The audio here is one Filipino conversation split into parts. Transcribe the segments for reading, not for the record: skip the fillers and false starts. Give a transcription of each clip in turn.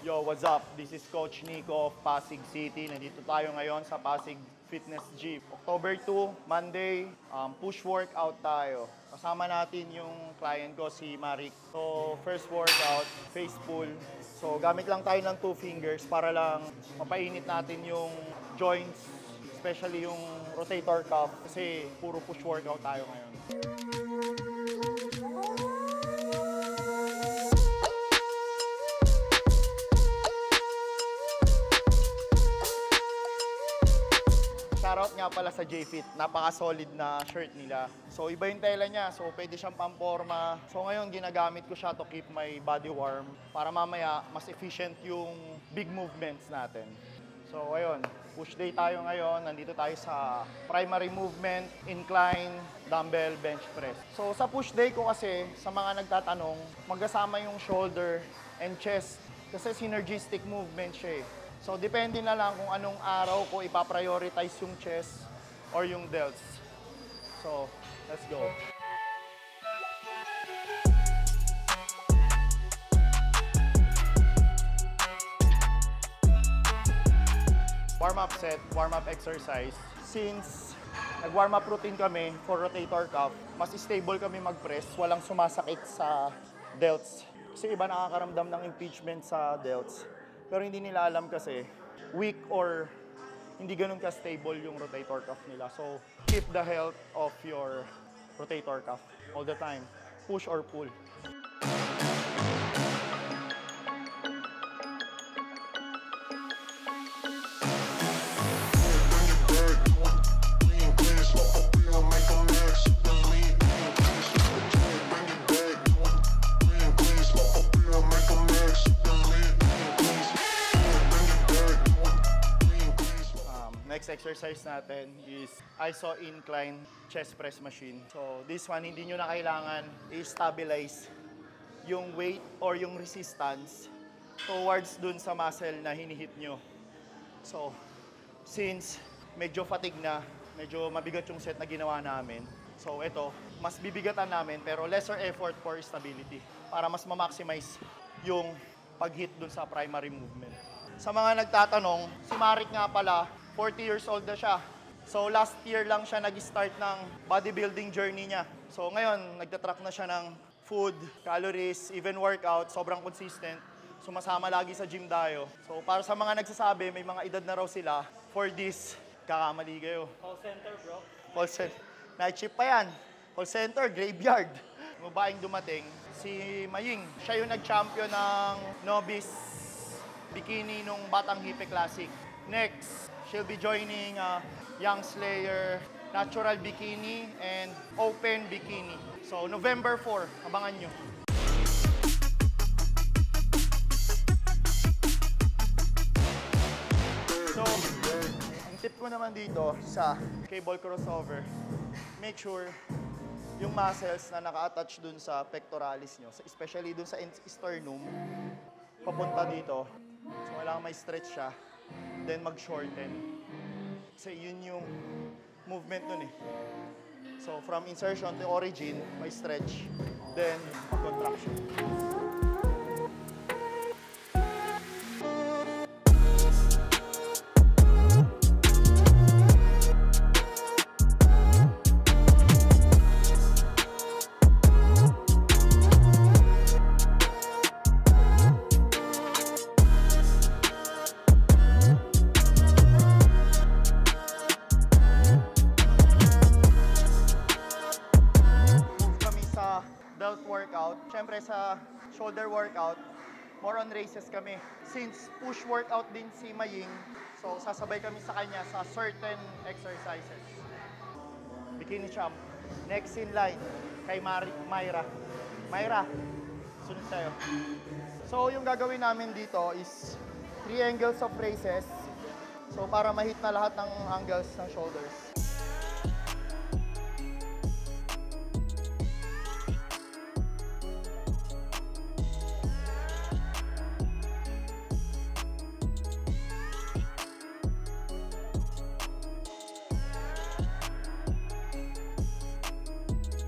Yo, what's up? This is Coach Nico of Pasig City. Nandito tayo ngayon sa Pasig Fitness Gym. October 2, Monday, push workout tayo. Kasama natin yung client ko, si Marik. So, first workout, face pull. So, gamit lang tayo ng 2 fingers para lang mapainit natin yung joints, especially yung rotator cuff kasi puro push workout tayo ngayon. Shoutout nga pala sa J-Fit, napaka-solid na shirt nila. So iba yung tela niya, so pwede siyang pamporma. So ngayon ginagamit ko siya to keep my body warm para mamaya mas efficient yung big movements natin. So ayun, push day tayo ngayon. Nandito tayo sa primary movement, incline, dumbbell, bench press. So sa push day ko kasi, sa mga nagtatanong, magkasama yung shoulder and chest kasi synergistic movement siya eh. So, depende na lang kung anong araw ko ipaprioritize yung chest or yung delts. So, let's go. Warm-up set, warm-up exercise. Since nag-warm-up routine kami for rotator cuff, mas stable kami mag-press, walang sumasakit sa delts. Kasi iba nakakaramdam ng impingement sa delts. Pero hindi nila alam kasi weak or hindi ganun ka-stable yung rotator cuff nila. So, keep the health of your rotator cuff all the time. Push or pull. Next exercise natin is iso incline chest press machine. So this one, hindi nyo na kailangan i-stabilize yung weight or yung resistance towards dun sa muscle na hinihit nyo. So since medyo fatigue na, medyo mabigat yung set na ginawa namin, so ito, mas bibigatan namin pero lesser effort for stability para mas ma-maximize yung pag-hit dun sa primary movement. Sa mga nagtatanong, si Marik nga pala, 40 years old na siya. So last year lang siya nag-start ng bodybuilding journey niya. So ngayon, nagtatrack na siya ng food, calories, even workout, sobrang consistent. Sumasama lagi sa gym tayo. So para sa mga nagsasabi, may mga edad na raw sila, for this, kakamali kayo. Call center, bro. Call center. Night shift pa yan. Call center, graveyard. Babaeng dumating, si Maying. Siya yung nag-champion ng novice bikini nung Batang Hipe Classic. Next, she'll be joining Young Slayer, Natural Bikini, and Open Bikini. So, November 4, abangan nyo. So, ang tip ko naman dito sa cable crossover, make sure yung muscles na naka-attach dun sa pectoralis nyo, especially dun sa sternum, papunta dito. So, kailangan may stretch siya. Then mag-shorten. Kasi yun yung movement nun eh. So from insertion to origin, may stretch. Then contraction. Belt workout. Siyempre sa shoulder workout, more on raises kami. Since push workout din si Maying, so sasabay kami sa kanya sa certain exercises. Bikini champ. Next in line, kay Myra. Myra, sunod tayo. So yung gagawin namin dito is 3 angles of raises. So para ma-hit na lahat ng angles ng shoulders.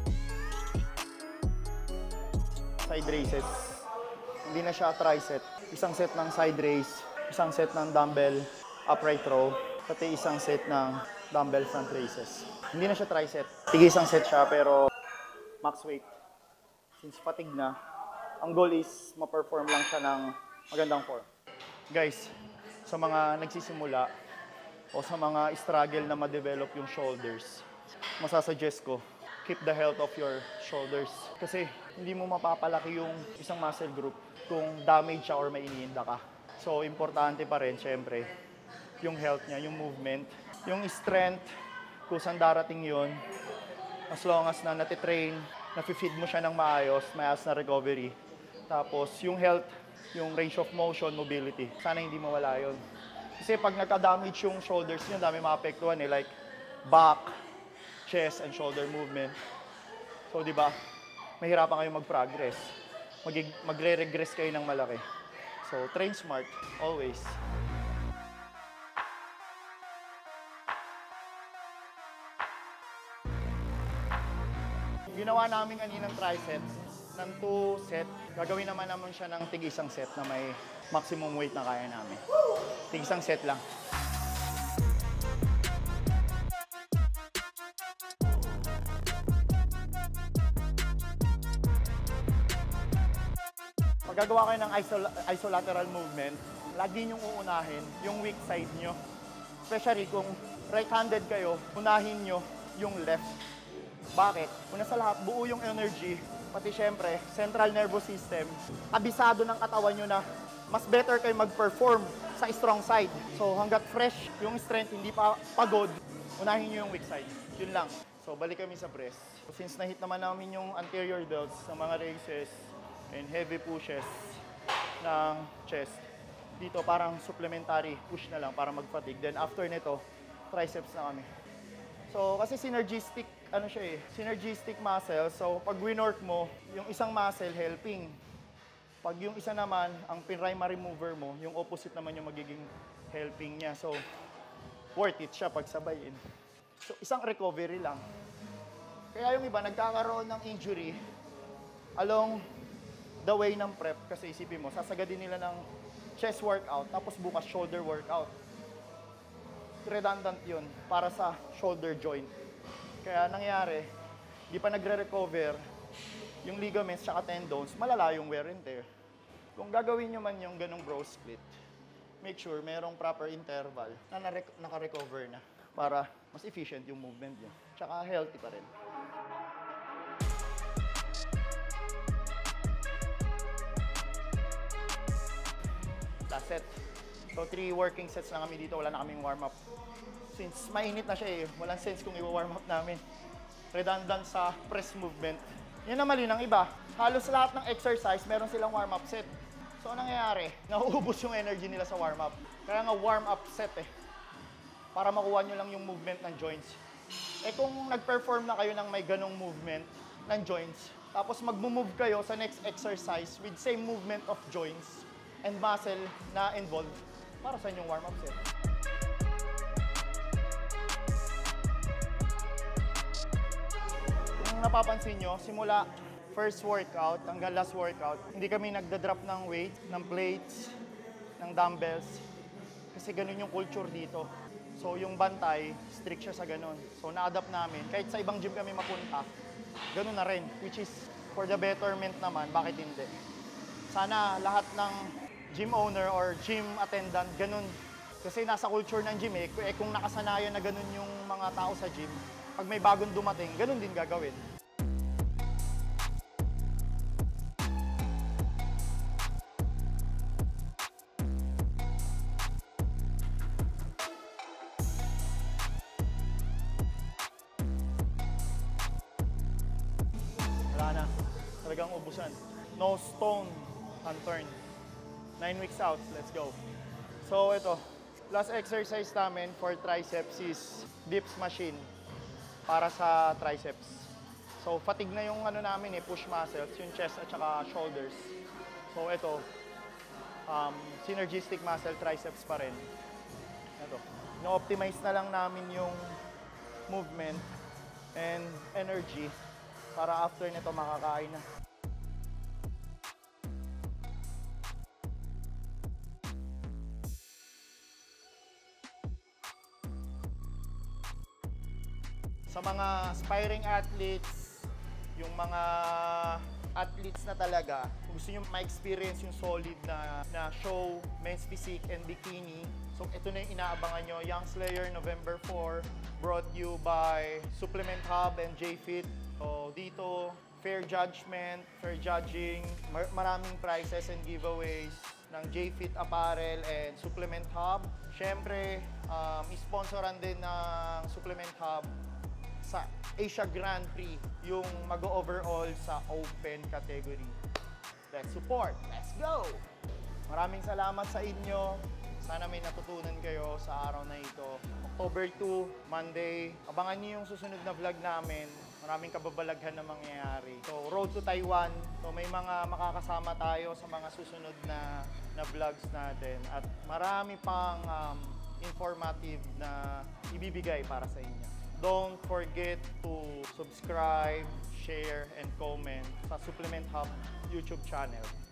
Side raises. Hindi na siya tricep. isang set ng side raise, isang set ng dumbbell upright row, pati isang set ng dumbbell front raises. Hindi na siya tricep. Tige isang set siya pero max weight. Since fatigue na, ang goal is ma-perform lang siya ng magandang form. Guys, sa mga nagsisimula o sa mga struggle na ma-develop yung shoulders, masasuggest ko, keep the health of your shoulders. Kasi hindi mo mapapalaki yung isang muscle group kung damage siya or may iniinda ka. So, importante pa rin, syempre, yung health niya, yung movement, yung strength, kung saan darating yun, as long as na natitrain, nafe-feed mo siya ng maayos na recovery. Tapos, yung health, yung range of motion, mobility, sana hindi mawala yun. Kasi pag nagka-damage yung shoulders niyo, dami maapektuhan like back, chest, and shoulder movement. So, di ba, mahirapan kayo mag-progress. Magre-regress kayo ng malaki. So, train smart, always. Ginawa namin kaninang triceps ng 2 set. Gagawin naman siya ng tig-isang set na may maximum weight na kaya namin. Tig-isang set lang. Pag gagawa kayo ng isolateral movement, lagi niyong uunahin yung weak side niyo. Especially kung right-handed kayo, unahin niyo yung left. Bakit? Una sa lahat, buo yung energy, pati syempre, central nervous system, abisado ng katawan nyo na mas better kayo mag-perform sa strong side. So hanggat fresh yung strength, hindi pa pagod, unahin nyo yung weak side. Yun lang. So balik kami sa press. Since na-hit naman namin yung anterior delts sa mga raises and heavy pushes ng chest, dito parang supplementary push na lang para mag-fatigue. Then after nito, triceps na kami. So, kasi synergistic, synergistic muscle. So, pag winork mo, yung isang muscle helping. Pag yung isa naman, ang primary mover mo, yung opposite naman yung magiging helping niya. So, worth it siya pag sabayin. So, isang recovery lang. Kaya yung iba, nagkakaroon ng injury along the way ng prep. Kasi isipin mo, sasagadin nila ng chest workout, tapos bukas shoulder workout. Redundant yun para sa shoulder joint. Kaya nangyari, di pa nagre-recover yung ligaments at tendons, malala yung wear and tear. Kung gagawin nyo man yung ganong bro split, make sure merong proper interval na naka-recover na para mas efficient yung movement nyo. Tsaka healthy pa rin. Last set. So, 3 working sets na kami dito. Wala na kaming warm-up. Since mainit na siya walang sense kung i-warm up namin. Redundant sa press movement. Yan na mali ng iba. Halos lahat ng exercise, meron silang warm-up set. So, anong nangyayari? Nauubos yung energy nila sa warm-up. Kaya nga warm-up set para makuha nyo lang yung movement ng joints. Kung nag-perform na kayo ng may ganong movement ng joints, tapos mag-move kayo sa next exercise with same movement of joints and muscle na involved, para sa inyong warm-up set. Kung napapansin nyo, simula first workout hanggang last workout, hindi kami nagda-drop ng weight, ng plates, ng dumbbells. Kasi ganun yung culture dito. So yung bantay, strict siya sa ganun. So na-adapt namin. Kahit sa ibang gym kami mapunta, ganun na rin. Which is for the betterment naman, bakit hindi? Sana lahat ng gym owner or gym attendant, ganun. Kasi nasa culture ng gym kung nakasanayan na ganun yung mga tao sa gym, pag may bagong dumating, ganun din gagawin. Wala na. Talagang ubusan. No stone unturned. 9 weeks out. Let's go. So, ito. Last exercise namin for triceps is dips machine para sa triceps. So, fatigue na yung namin push muscles, yung chest at saka shoulders. So, ito. Synergistic muscle triceps pa rin. Ito. No-optimize na lang namin yung movement and energy para after nito makakain na. Sa mga aspiring athletes, yung mga athletes na talaga, kung gusto nyo ma-experience yung solid na show, men's physique and bikini, so ito na yung inaabangan nyo, Young Slayer November 4, brought you by Supplement Hub and JFit. So dito, fair judgment, fair judging, maraming prizes and giveaways ng JFit Apparel and Supplement Hub. Siyempre, isponsoran din ng Supplement Hub sa Asia Grand Prix, yung mag-overall sa open category. Let's support! Let's go! Maraming salamat sa inyo. Sana may natutunan kayo sa araw na ito. October 2, Monday. Abangan niyo yung susunod na vlog namin. Maraming kababalaghan na mangyayari. So, Road to Taiwan. So, may mga makakasama tayo sa mga susunod na vlogs natin. At marami pang informative na ibibigay para sa inyo. Don't forget to subscribe, share, and comment sa Supplement Hub YouTube channel.